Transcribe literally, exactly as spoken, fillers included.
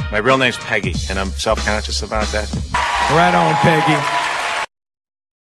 My real name's Peggy, and I'm self-conscious about that. Right on, Peggy.